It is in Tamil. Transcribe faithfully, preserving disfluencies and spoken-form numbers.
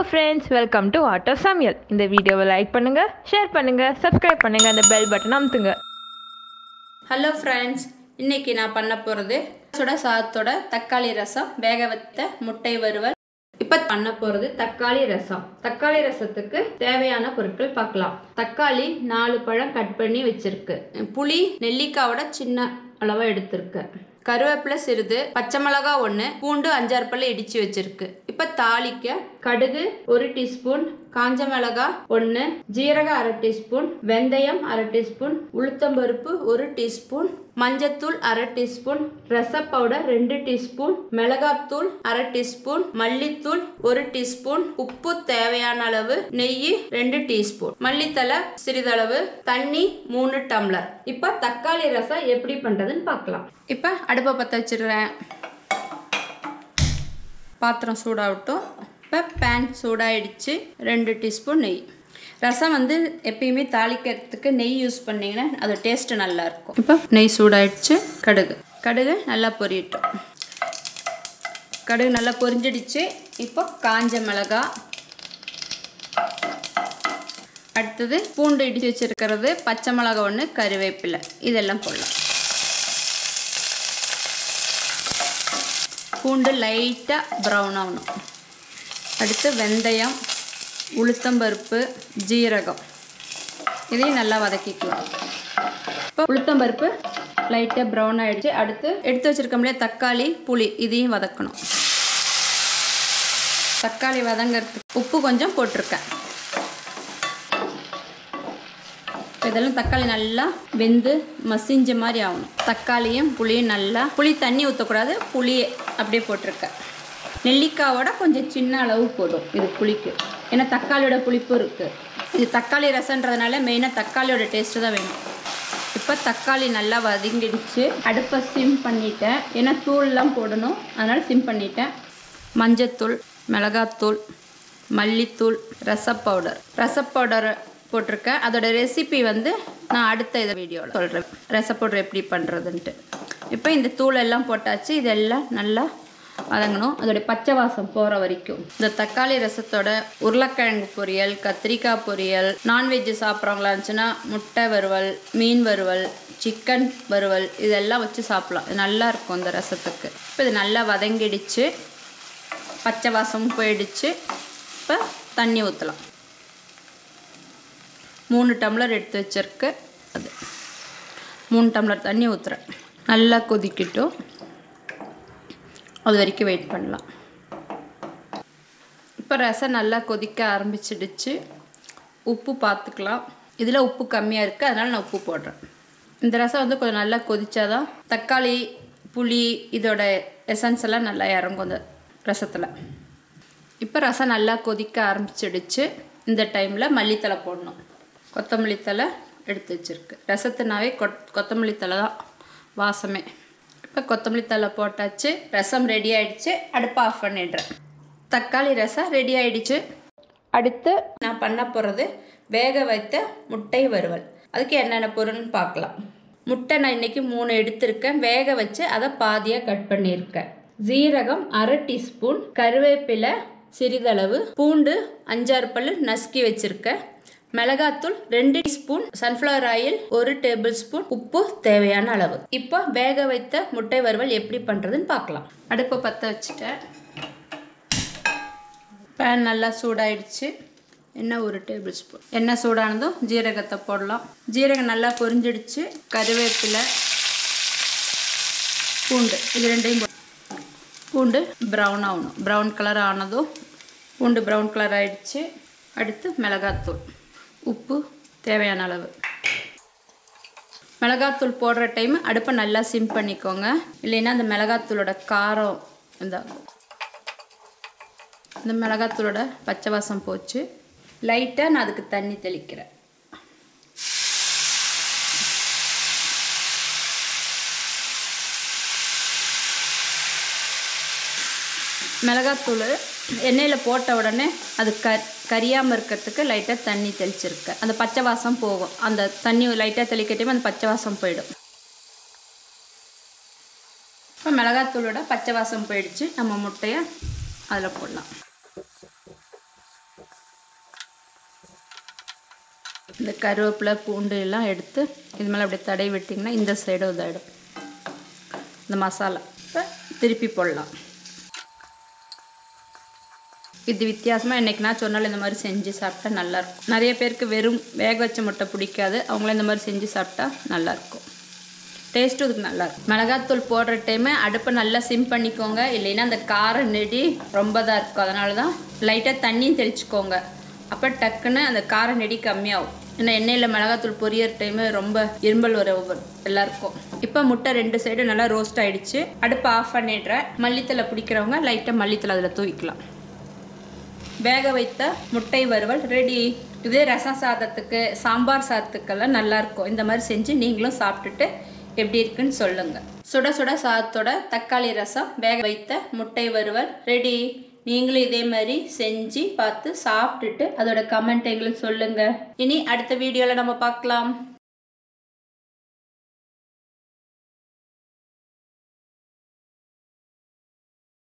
friends, welcome to Art of Samuel. இந்த வீடியோவை லைக் பண்ணுங்க, ஷேர் பண்ணுங்க, சப்ஸ்கிரைப் பண்ணுங்க, அந்த பெல் பட்டன் அமுத்துங்க. ஹலோ ஃப்ரெண்ட்ஸ், இன்னைக்கு நான் பண்ண போகிறது சுட சாதத்தோட தக்காளி ரசம், வேக வைத்த முட்டை வறுவல். இப்போ பண்ண போகிறது தக்காளி ரசம். தக்காளி ரசத்துக்கு தேவையான பொருட்கள் பார்க்கலாம். தக்காளி நாலு பழம் கட் பண்ணி வச்சிருக்கு. புளி நெல்லிக்காவோட சின்ன அளவாக எடுத்திருக்கு. கருவேப்பிலை சிறிது, பச்சை மிளகா ஒன்று, பூண்டு அஞ்சாறு பல்லு இடித்து வச்சிருக்கு. இப்போ தாளிக்க கடுகு ஒரு டீஸ்பூன், காஞ்ச மிளகா ஒன்று, ஜீரகம் அரை டீஸ்பூன், வெந்தயம் அரை டீஸ்பூன், உளுத்தம்பருப்பு ஒரு டீஸ்பூன், மஞ்சத்தூள் அரை டீஸ்பூன், ரச பவுடர் ரெண்டு டீஸ்பூன், மிளகாத்தூள் அரை டீஸ்பூன், மல்லித்தூள் ஒரு டீஸ்பூன், உப்பு தேவையான அளவு, நெய் ரெண்டு டீஸ்பூன், மல்லித்தலை சிறிதளவு, தண்ணி மூணு டம்ளர். இப்போ தக்காளி ரசம் எப்படி பண்றதுன்னு பார்க்கலாம். இப்போ அடுப்பை பற்ற வச்சிடுறேன். பாத்திரம் சூடாகட்டும். இப்போ பேன் சூடாகிடுச்சு. ரெண்டு டீஸ்பூன் நெய். ரசம் வந்து எப்பயுமே தாளிக்கிறதுக்கு நெய் யூஸ் பண்ணிங்கன்னா அது டேஸ்ட்டு நல்லாயிருக்கும். இப்போ நெய் சூடாகிடுச்சு. கடுகு கடுகு நல்லா பொரியட்டும். கடுகு நல்லா பொரிஞ்சிடுச்சு. இப்போ காஞ்ச மிளகா, அடுத்தது பூண்டு இடித்து வச்சுருக்கிறது, பச்சை மிளகா ஒன்று, கருவேப்பிலை, இதெல்லாம் போடலாம். பூண்டு லைட்டாக ப்ரௌன் ஆகணும். அடுத்து வெந்தயம், உளுத்தம்பருப்பு, ஜீரகம், இதையும் நல்லா வதக்கிக்கலாம். இப்போ உளுத்தம்பருப்பு லைட்டாக ப்ரௌன் ஆகிடுச்சு. அடுத்து எடுத்து வச்சுருக்கோம்லையே தக்காளி, புளி, இதையும் வதக்கணும். தக்காளி வதங்கிறதுக்கு உப்பு கொஞ்சம் போட்டிருக்கேன். இதெல்லாம் தக்காளி நல்லா வெந்து மசிஞ்ச மாதிரி ஆகணும். தக்காளியும் புளியும் நல்லா, புளி தண்ணி ஊற்றக்கூடாது, புளியை அப்படியே போட்டிருக்கேன். நெல்லிக்காவோட கொஞ்சம் சின்ன அளவு போடும் இது புளிக்கு, ஏன்னா தக்காளியோட புளிப்பு இருக்குது. இது தக்காளி ரசன்றதுனால மெயினாக தக்காளியோட டேஸ்ட்டு தான் வேணும். இப்போ தக்காளி நல்லா வதங்கிடுச்சு. அடுப்பை சிம் பண்ணிட்டேன், ஏன்னா தூள்லாம் போடணும், அதனால் சிம் பண்ணிட்டேன். மஞ்சத்தூள், மிளகாத்தூள், மல்லித்தூள், ரச பவுடர் ரச பவுடர் போட்டிருக்கேன். அதோட ரெசிபி வந்து நான் அடுத்த இதை வீடியோவில் சொல்கிறேன், ரச பவுடர் எப்படி பண்ணுறதுன்ட்டு. இப்போ இந்த தூளெல்லாம் போட்டாச்சு. இதெல்லாம் நல்லா வதங்கணும், அதோடைய பச்சை வாசம் போகிற வரைக்கும். இந்த தக்காளி ரசத்தோட உருளைக்கிழங்கு பொரியல், கத்திரிக்காய் பொரியல், நான்வெஜ்ஜு சாப்பிட்றவங்களா இருந்துச்சுன்னா முட்டை வறுவல், மீன் வறுவல், சிக்கன் வறுவல், இதெல்லாம் வச்சு சாப்பிட்லாம். இது நல்லாயிருக்கும் இந்த ரசத்துக்கு. இப்போ இது நல்லா வதங்கிடுச்சு, பச்சை வாசமும் போயிடுச்சு. இப்போ தண்ணி ஊற்றலாம். மூணு டம்ளர் எடுத்து வச்சிருக்கு, அது மூணு டம்ளர் தண்ணி ஊற்றுறேன். நல்லா கொதிக்கட்டும், அது வரைக்கும் வெயிட் பண்ணலாம். இப்போ ரசம் நல்லா கொதிக்க ஆரம்பிச்சிடுச்சு. உப்பு பார்த்துக்கலாம். இதில் உப்பு கம்மியாக இருக்குது, அதனால் நான் உப்பு போடுறேன். இந்த ரசம் வந்து கொஞ்சம் நல்லா கொதிச்சாதான் தக்காளி புளி இதோட எசன்ஸ் எல்லாம் நல்லா இறங்கும் இந்த ரசத்தில். இப்போ ரசம் நல்லா கொதிக்க ஆரம்பிச்சிடுச்சு. இந்த டைமில் மல்லித்தலை போடணும். கொத்தமல்லி தலை எடுத்து வச்சுருக்கு. ரசத்துனாவே கொத் கொத்தமல்லி தலை தான் வாசமே. இப்போ கொத்தமல்லி தலை போட்டாச்சு. ரசம் ரெடி ஆகிடுச்சு. அடுப்பை ஆஃப் பண்ணிடுறேன். தக்காளி ரசம் ரெடி ஆகிடுச்சு. அடுத்து நான் பண்ண போகிறது வேக வைத்த முட்டை வறுவல். அதுக்கு என்னென்ன பொருள்னு பார்க்கலாம். முட்டை நான் இன்றைக்கி மூணு எடுத்திருக்கேன். வேக வச்சு அதை பாதியாக கட் பண்ணியிருக்கேன். ஜீரகம் அரை டீஸ்பூன், கருவேப்பிலை சிறிதளவு, பூண்டு அஞ்சாறு பல்லு நசுக்கி வச்சுருக்கேன், மிளகாத்தூள் ரெண்டு டீஸ்பூன், சன்ஃப்ளவர் ஆயில் ஒரு டேபிள் ஸ்பூன், உப்பு தேவையான அளவு. இப்போ வேக வைத்த முட்டை வறுவல் எப்படி பண்ணுறதுன்னு பார்க்கலாம். அடுப்பை பற்ற வச்சுட்டேன். பேன் நல்லா சூடாயிடுச்சு. எண்ணெய் ஒரு டேபிள் ஸ்பூன். எண்ணெய் சூடானதும் ஜீரகத்தை போடலாம். ஜீரகம் நல்லா பொரிஞ்சிடுச்சு. கருவேப்பிலை, பூண்டு, இது ரெண்டையும் பூண்டு ப்ரௌன் ஆகணும். ப்ரௌன் கலர் ஆனதும் பூண்டு ப்ரௌன் கலர் ஆகிடுச்சு. அடுத்து மிளகாத்தூள், உப்பு தேவையான அளவு. மிளகாத்தூள் போடுற டைம் அடுப்பை நல்லா சிம் பண்ணிக்கோங்க, இல்லைன்னா அந்த மிளகாத்தூளோட காரம் இந்த இந்த மிளகாத்தூளோட பச்சை வாசம் போச்சு. லைட்டாக நான் அதுக்கு தண்ணி தெளிக்கிறேன். மிளகாத்தூள் எண்ணெயில் போட்ட உடனே அது க கரியாமல் இருக்கிறதுக்கு லைட்டாக தண்ணி தெளிச்சிருக்கேன். அந்த பச்சை வாசம் போகும். அந்த தண்ணி லைட்டாக தெளிக்கட்டையும் அந்த பச்சை வாசம் போயிடும். இப்போ மிளகாத்தூளோட பச்சை வாசம் போயிடுச்சு. நம்ம முட்டையை அதில் போடலாம். இந்த கருவேப்பிலை பூண்டு எல்லாம் எடுத்து இது மேலே அப்படியே தடவி விட்டிங்கன்னா இந்த சைடும் இதாகிடும் இந்த மசாலா. இப்போ திருப்பி போடலாம். இது வித்தியாசமாக என்றைக்கு நான் சொன்னாலும் இந்த மாதிரி செஞ்சு சாப்பிட்டா நல்லாயிருக்கும். நிறைய பேருக்கு வெறும் வேக வச்ச முட்டை பிடிக்காது, அவங்களும் இந்த மாதிரி செஞ்சு சாப்பிட்டா நல்லாயிருக்கும். டேஸ்ட்டும் இதுக்கு நல்லாயிருக்கும். மிளகாத்தூள் போடுற டைமு அடுப்பை நல்லா சிம் பண்ணிக்கோங்க, இல்லைன்னா அந்த கார நெடி ரொம்ப தான் இருக்கும். அதனால தான் லைட்டாக தண்ணியும் தெளிச்சுக்கோங்க, அப்போ டக்குன்னு அந்த கார நெடி கம்மியாகும். ஏன்னா எண்ணெயில் மிளகாத்தூள் பொரியற டைமு ரொம்ப இரும்பல் வர எல்லாருக்கும். இப்போ முட்டை ரெண்டு சைடும் நல்லா ரோஸ்ட் ஆகிடுச்சு. அடுப்பை ஆஃப் பண்ணிடுறேன். மல்லித்தலை பிடிக்கிறவங்க லைட்டாக மல்லித்தலை அதில் தூக்கிக்கலாம். வேக வைத்த முட்டை வறுவல் ரெடி. இதே ரசம் சாதத்துக்கு சாம்பார் சாதத்துக்கெல்லாம் நல்லாயிருக்கும். இந்த மாதிரி செஞ்சு நீங்களும் சாப்பிட்டுட்டு எப்படி இருக்குன்னு சொல்லுங்கள். சுட சுட சாதத்தோட தக்காளி ரசம் வேக வைத்த முட்டை வறுவல் ரெடி. நீங்களும் இதே மாதிரி செஞ்சு பார்த்து சாப்பிட்டுட்டு அதோட கமெண்ட் எங்களுக்கு சொல்லுங்கள். இனி அடுத்த வீடியோவில் நம்ம பார்க்கலாம்.